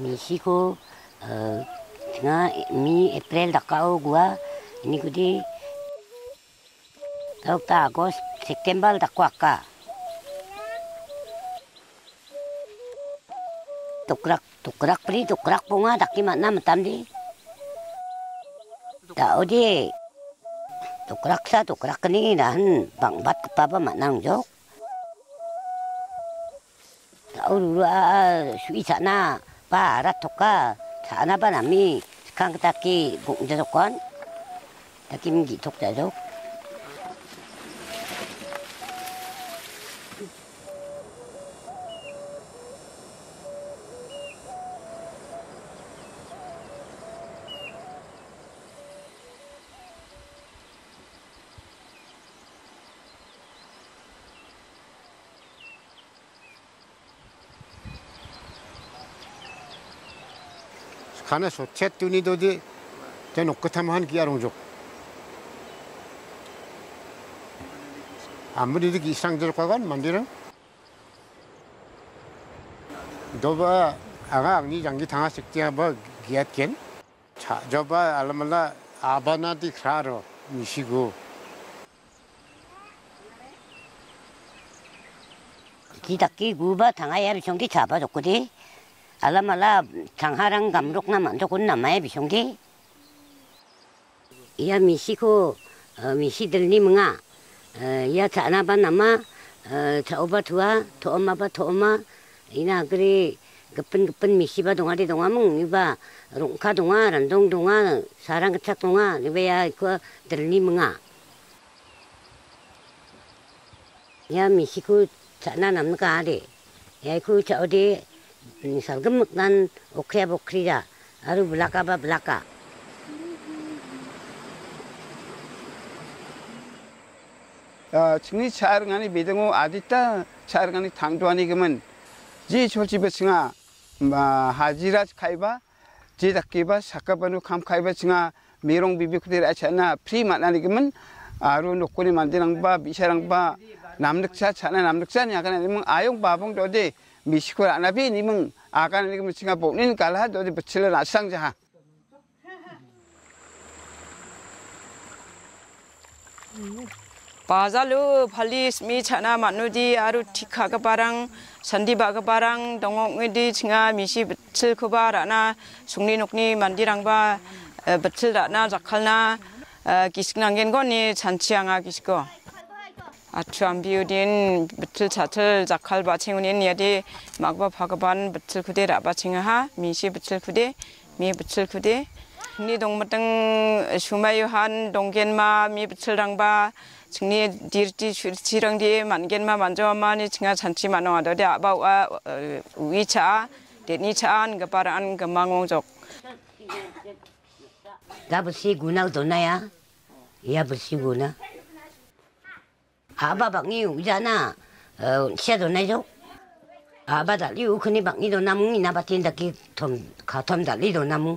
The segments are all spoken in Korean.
Mexico, nga mi April dakao gua ini kudi ta Agos September dakwaka tukrak pri tukrak bunga daki mana matam di ta odi tukrak kini dan bang bat kepapa manang jok ta urua sui sana para toka sana ba nami sekarang taki bung jadokon taki mgi tok jadok 가나 소체 뚜니도디 저 녹긋하면 한 기아롱족 아무리도 이상들 과건 만디는 너봐 아가 니 장기 당하식지야 뭐 기앗겐 자 저봐 알라말라 아바나디 크라로 미시고 기닥기 구바 당하야를 정기 잡아줬거든 알라말라 장하랑 감록나 만족은 남아야 비숑기 이야 미시고 미시들니 멍아 이야 자나바 남아 자오바 투아 토엄마바 토엄마 이나 그리 급은 미시바 동아리 동아몽 이바 롱카 동아 란동 동아 사랑 그착 동아 이베야 그 들니 멍아 이야 미시고 자나 남가 아리 야 그 저디 살금 먹난 오크야 보크리자 아루 블라카바 블라카 증리 차르가니 미등호 아디따 차르가니 당도하니 그러면 지 솔집에싱아 하지라 카이바 지닥기바 사카바누 감카이바 싱아 미롱 비비쿠데라 아차나 프리 만나니 그러면 아루 놓고니 만드랑바 미샤랑바 남륵차 차나 남륵차니 약간 아니면 아용 바봉 도디 미시코 아나비 니มึง 아가는 이거 뭐지가 보는 갈하 어디 붙일러 놨상자 바자루 팔리스 미 차나 마누디 아루 티카가 바랑 산디바가 바랑 동옥이디 칭아 미시 붙일 코바라나 숭리녹니 만디랑바 붙일라나 자칼나 기식난겐 거니 잔치앙아 기식거 아추안 비우딘 붙을 자틀 자칼 바칭우닌 야디 막바 파가반 붙을 쿠데 라바칭하 미시 붙을 쿠데 미 붙을 쿠데 니 동무등 슈마유한 동겐마 미 붙을랑바 증니 디르티 지랑디 만겐마 만져마니 칭아 잔치 만왕하더데 아바와 위차 데니차안 가파란 금망옹족 가부시 구나 도나야 이야 부시 구나 아바 방이 우잖아 시야도 내줘 아바 달리 우크니 방이도 나무 나바틴다기 톰 가톰 달리도 나무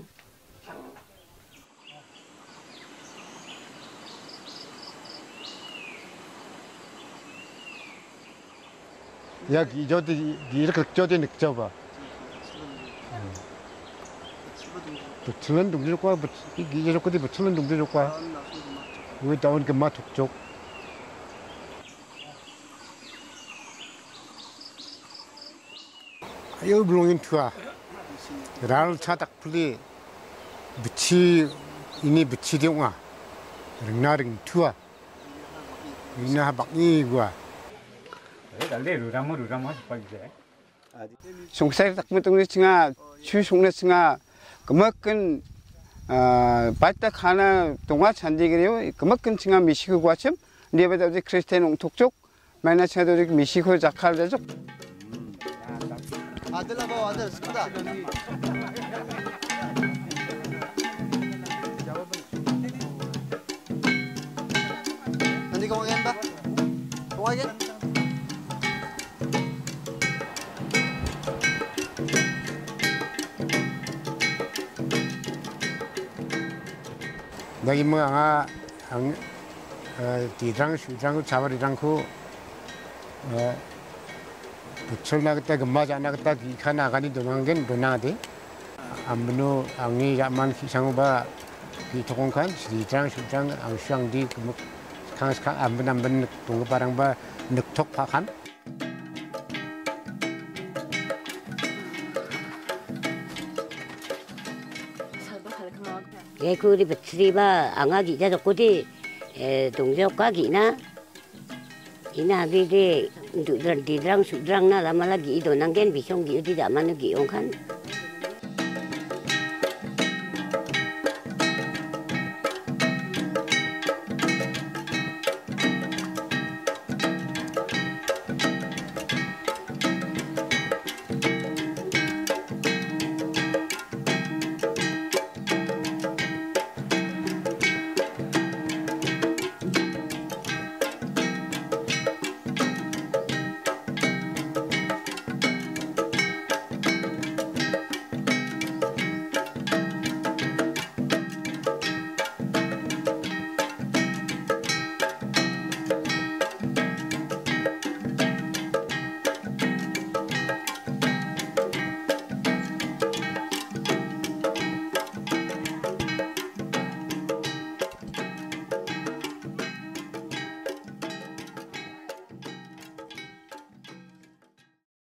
여기 저기 이렇게 저기 늑져봐 붙이는 동지 좋고 이게 좋고 붙이는 동지 좋고 우리 다운 그마 툭쪽 아유 물론인 투아 라를 차닥 풀리 붙이 이니 붙이디옹아 릉나릉 투아 이나 박니구아 송사리 닭무동네 칭아 추송네 칭아 그만큼 발딱 하나 동화 잔디기래요 그만큼 칭아 미시고 과침 리베다지 크리스티안 옹톡쪽 마이나 칭아도 미시고 자칼다죠 아들 나봐 아들 스쿠다 nanti kamu kan pak kamu aja 나이 뭐 아가 디랑 수장 자버리랑고 붙을 나갔다 금마지 안 나갔다 기카 나가니 도망겐 도나데 amno angi zaman sangoba di tokongkan sidrang sudrang ang syang di kang amben tunggu barang ba nektok pakan 그 우리 배추리바 앙아기 자족고디 동족과 기나 이나기디 디드랑 수드랑 나 라말라기 이도난겐 비숑기 어디 자만기 용칸